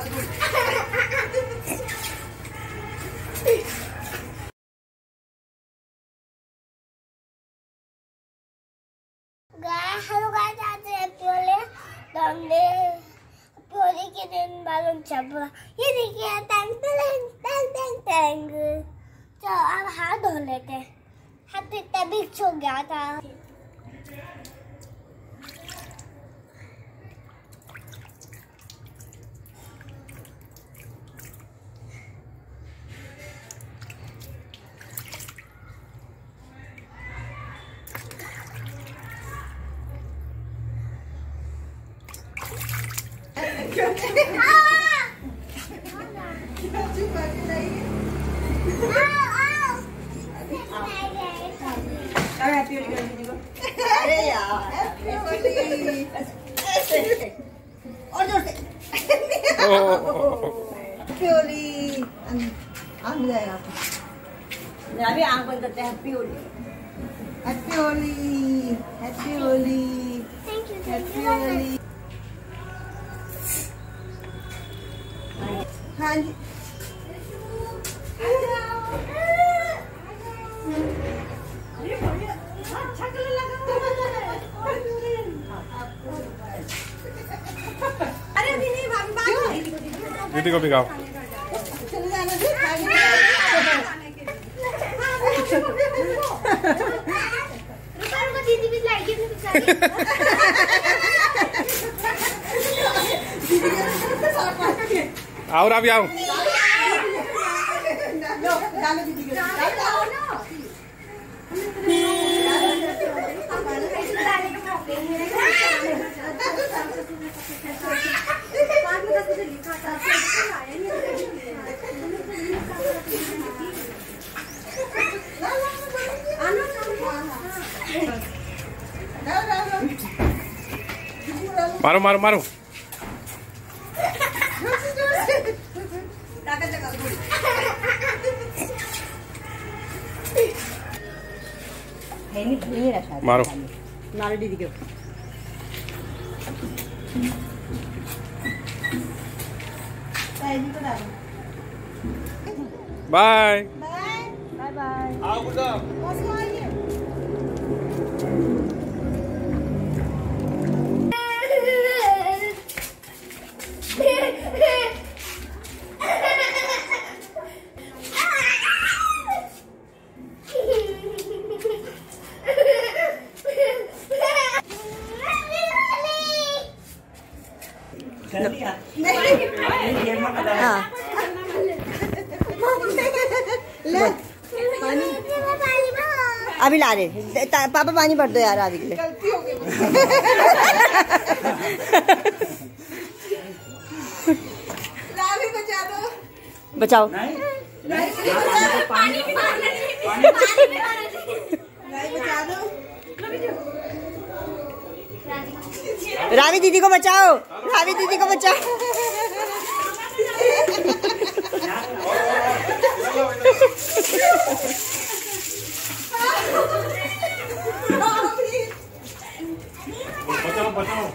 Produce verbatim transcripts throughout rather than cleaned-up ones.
Hello guys, आज प्योले हमने प्योले के दिन बालों चबला ये देखिए टैंग टैंग टैंग टैंग टैंग। तो अब हाथ धो लेते हैं। हाथ इतना भी छो गया था। अरे यार और जोर से प्योली आंख जाएगा। अभी आंख बंद करते हैं। Happy Holi, happy Holi, happy Holi, happy Holi. हाँ जी अरे भी नहीं दीदी को भी खाओ। चले जाना जी। दीदी भी लाएगी आओ रावी आओ। मारो मारो मारो। मारो मारो दीदी के। Bye bye bye. आओ गुड्डा। हाँ ले पानी अभी ला रहे। पापा पानी भर दो यार अभी के लिए। गलती हो गई। रावी बचा दो। बचाओ। पानी बचा दो। रावी दीदी को बचाओ। रावी दीदी को बचाओ। बचाओ बचाओ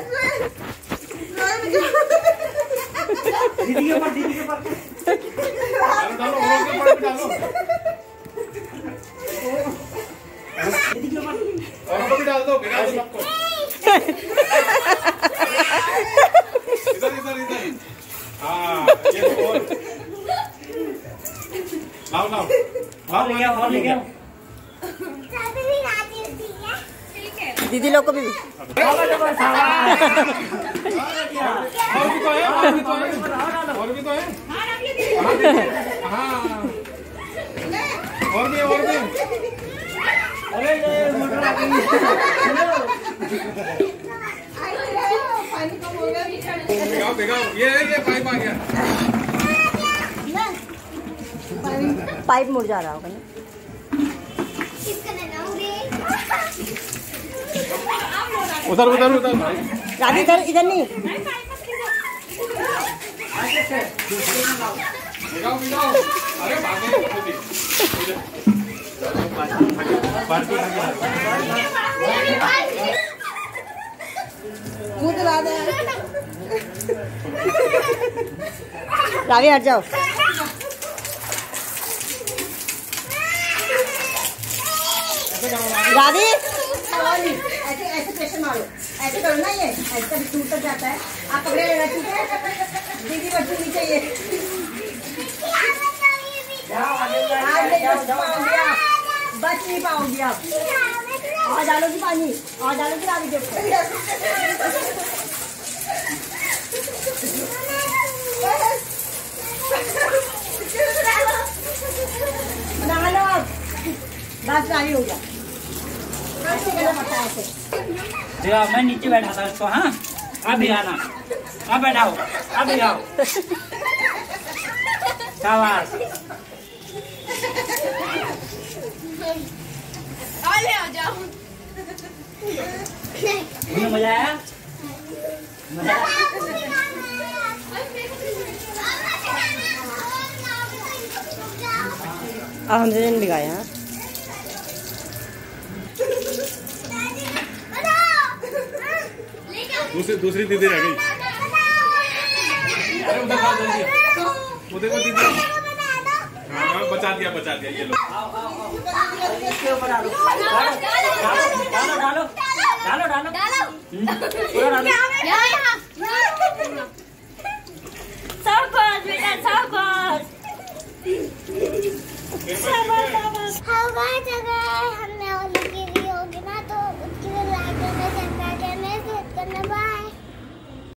दीदी के ऊपर, दीदी के ऊपर डालो डालो के ऊपर डालो। दीदी के ऊपर और भी डाल दो, गिरा दो सबको। इधर इधर इधर। हाँ ये और लाओ लाओ और ले आओ, और ले आओ। दीदी लोग को भी। और भी तो है, और भी तो है, और भी तो है। हाँ और भी और भी। अरे ये मोटर आ गई। दिखाओ दिखाओ, ये ये पाइप आ गया। पाइप मुड़ जा रहा होगा ना। उधर उधर उधर। रावी इधर इधर नहीं। दिखाओ दिखाओ। अरे भागे। मुँह दिला दे। रावी हट जाओ। रावी ऐसे ऐसे प्रेशर मारो, ऐसे करो ना, ये ऐसे कभी टूट तक जाता है। आप कपड़े लेना, ठीक है? दीदी बच्ची नहीं चाहिए। बच नहीं पाओगी आप। और डालोगी पानी, और डालोगी रावी के ऊपर। डालो बस, रावी हो गया। ऐसे करना पड़ता है ऐसे। देखो मैं नीचे बैठा था इसको। हाँ अब भी आना, अब बैठाओ, अब भी आओ। शाबाश। ले आ जाओ। मजा आया? मजा आया? अब हमसे नहीं बिगाया। दूसरी दूसरी दीदी रह गई। अरे उधर खा जल्दी, उधर को दीदी। हाँ बचा दिया बचा दिया। ये लो इसके ऊपर डालो, डालो डालो डालो डालो डालो डालो पूरा डालो। सब कुछ बेटा, सब कुछ।